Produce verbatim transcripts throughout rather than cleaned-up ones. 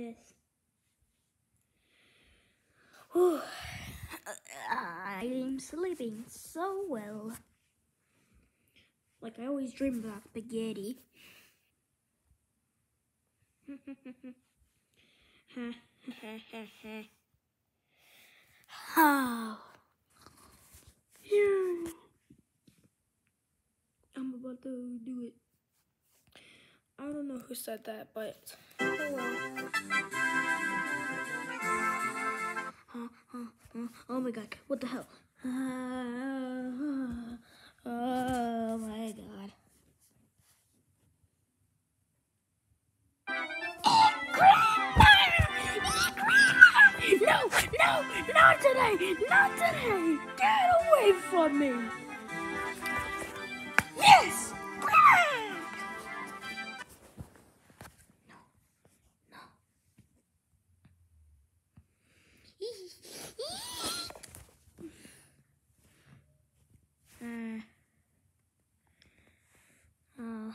this. Whew. I'm sleeping so well. Like I always dream about spaghetti. Oh. I'm about to do it. I don't know who said that, but oh well. Uh, uh, uh, oh my god, what the hell? Uh, oh my god. No, no, not today, not today. Get away from me. Yes. No, no. uh, uh.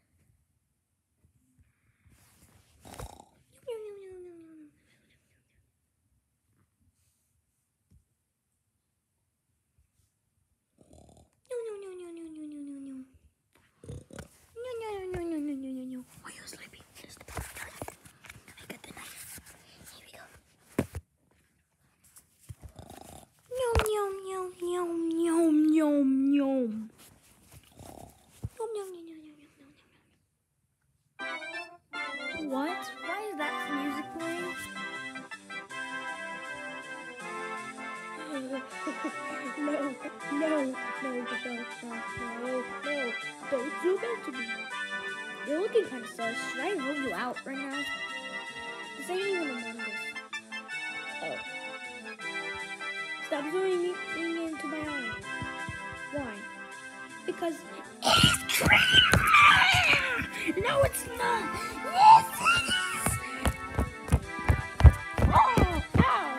Why are you sleeping? Just I got the knife. Here we go. Yum yum yum yum yum yum. What? Why is that music playing? no, no, no, no, no, no, no. Don't zoom into me. You're looking kind of sus. Should I roll you out right now? This ain't even Among Us. Oh. Stop zooming into my eye. Why? Because it's no, it's not. Yes, it is. Oh, ow.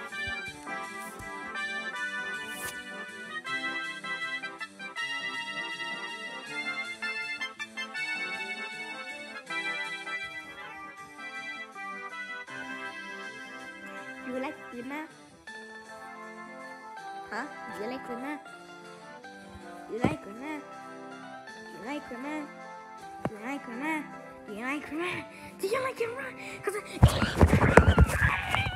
You like Rima? Huh? You like Rima? You like Rima? You like Rima? You like Rima? Do you like Rima? Do you like Rima? Cause I...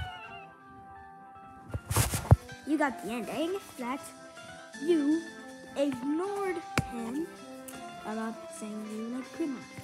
You got the ending that you ignored him about saying you like Rima.